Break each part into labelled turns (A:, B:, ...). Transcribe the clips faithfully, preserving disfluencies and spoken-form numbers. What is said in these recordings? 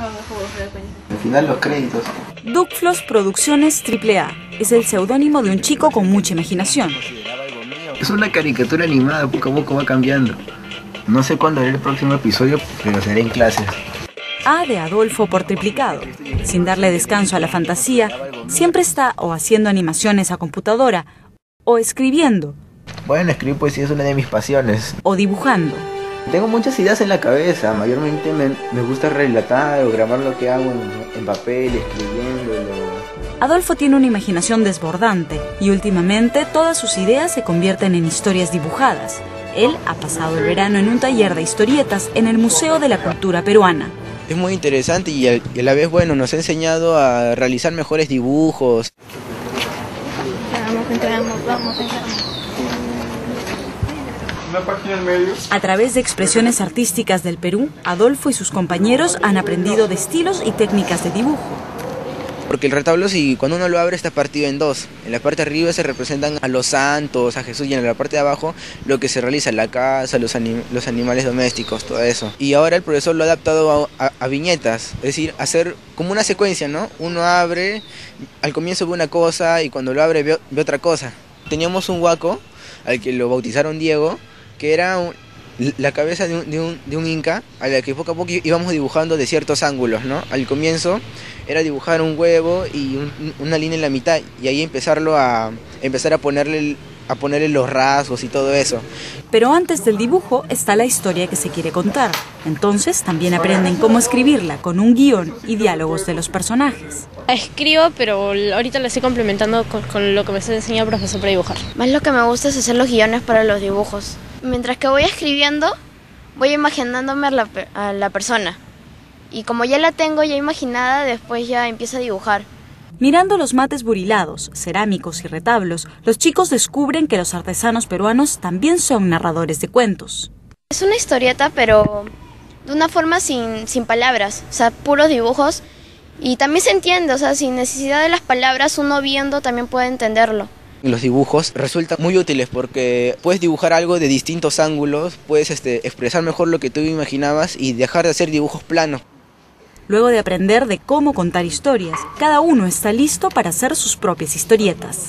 A: Al final los créditos.
B: Duckfloss Producciones triple A es el seudónimo de un chico con mucha imaginación.
A: Es una caricatura animada, poco a poco va cambiando. No sé cuándo haré el próximo episodio, pero será en clases.
B: A de Adolfo por triplicado. Sin darle descanso a la fantasía, siempre está o haciendo animaciones a computadora, o escribiendo.
A: Bueno, escribir poesía es una de mis pasiones.
B: O dibujando.
A: Tengo muchas ideas en la cabeza, mayormente me, me gusta relatar o grabar lo que hago en, en papel, escribiéndolo.
B: Adolfo tiene una imaginación desbordante y últimamente todas sus ideas se convierten en historias dibujadas. Él ha pasado el verano en un taller de historietas en el Museo de la Cultura Peruana.
C: Es muy interesante y a la vez, bueno, nos ha enseñado a realizar mejores dibujos.
D: Vamos, entramos, vamos, entramos.
E: Una página en medio.
B: A través de expresiones artísticas del Perú, Adolfo y sus compañeros han aprendido de estilos y técnicas de dibujo.
C: Porque el retablo, si cuando uno lo abre, está partido en dos. En la parte de arriba se representan a los santos, a Jesús, y en la parte de abajo lo que se realiza, la casa, los, anim los animales domésticos, todo eso. Y ahora el profesor lo ha adaptado a, a, a viñetas, es decir, hacer como una secuencia, ¿no? Uno abre, al comienzo ve una cosa y cuando lo abre ve, ve otra cosa. Teníamos un huaco, al que lo bautizaron Diego, que era un, la cabeza de un, de, un, de un inca, a la que poco a poco íbamos dibujando de ciertos ángulos, ¿no? Al comienzo era dibujar un huevo y un, una línea en la mitad, y ahí empezarlo a empezar a ponerle, a ponerle los rasgos y todo eso.
B: Pero antes del dibujo está la historia que se quiere contar. Entonces también aprenden cómo escribirla con un guión y diálogos de los personajes.
D: Escribo, pero ahorita lo estoy complementando con, con lo que me está enseñando el profesor para dibujar.
F: Más lo que me gusta es hacer los guiones para los dibujos. Mientras que voy escribiendo, voy imaginándome a la, a la persona. Y como ya la tengo ya imaginada, después ya empiezo a dibujar.
B: Mirando los mates burilados, cerámicos y retablos, los chicos descubren que los artesanos peruanos también son narradores de cuentos.
F: Es una historieta, pero de una forma sin, sin palabras, o sea, puros dibujos. Y también se entiende, o sea, sin necesidad de las palabras, uno viendo también puede entenderlo.
C: Los dibujos resultan muy útiles porque puedes dibujar algo de distintos ángulos, puedes este, expresar mejor lo que tú imaginabas y dejar de hacer dibujos planos.
B: Luego de aprender de cómo contar historias, cada uno está listo para hacer sus propias historietas.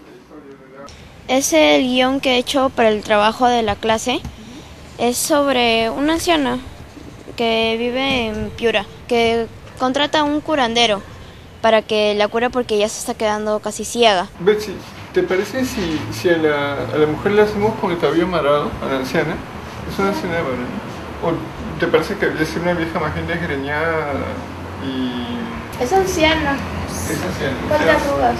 F: Ese guión que he hecho para el trabajo de la clase es sobre una anciana que vive en Piura, que contrata a un curandero para que la cure porque ya se está quedando casi ciega.
E: Betsy, ¿te parece si, si a, la, a la mujer le hacemos con el cabello amarrado, a la anciana? Es una anciana, ¿verdad? ¿O te parece que debe ser una vieja más bien desgreñada y...?
F: Es anciana.
E: Es anciana.
F: ¿Cuántas arrugas?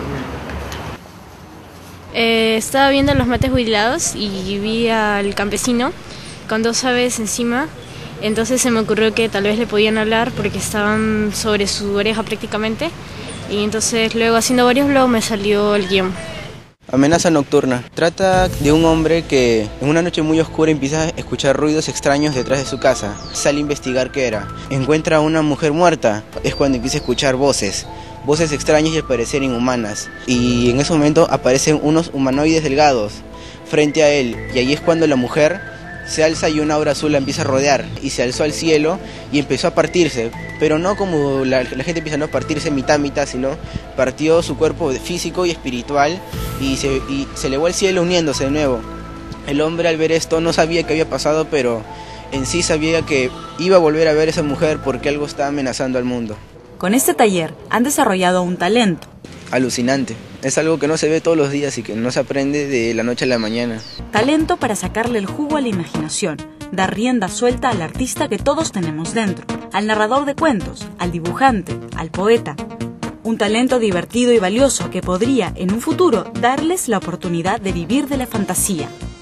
D: Eh, estaba viendo los mates burilados y vi al campesino con dos aves encima. Entonces se me ocurrió que tal vez le podían hablar porque estaban sobre su oreja prácticamente. Y entonces luego haciendo varios blogs me salió el guión.
C: Amenaza nocturna. Trata de un hombre que en una noche muy oscura empieza a escuchar ruidos extraños detrás de su casa. Sale a investigar qué era. Encuentra a una mujer muerta. Es cuando empieza a escuchar voces. Voces extrañas y al parecer inhumanas. Y en ese momento aparecen unos humanoides delgados frente a él. Y ahí es cuando la mujer se alza y una aura azul la empieza a rodear. Y se alzó al cielo y empezó a partirse. Pero no como la, la gente empieza a no partirse mitad mitad, sino partió su cuerpo físico y espiritual y se, y se elevó al cielo uniéndose de nuevo. El hombre al ver esto no sabía qué había pasado, pero en sí sabía que iba a volver a ver a esa mujer porque algo estaba amenazando al mundo.
B: Con este taller han desarrollado un talento.
C: Alucinante. Es algo que no se ve todos los días y que no se aprende de la noche a la mañana.
B: Talento para sacarle el jugo a la imaginación, dar rienda suelta al artista que todos tenemos dentro, al narrador de cuentos, al dibujante, al poeta. Un talento divertido y valioso que podría, en un futuro, darles la oportunidad de vivir de la fantasía.